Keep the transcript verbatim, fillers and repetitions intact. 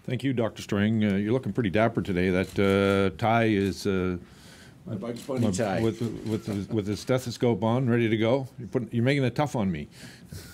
Thank you, Doctor Strang. Uh, you're looking pretty dapper today. That uh, tie is uh, My Bugs Bunny tie. with with the, with the stethoscope on, ready to go. You're putting, you're making it tough on me.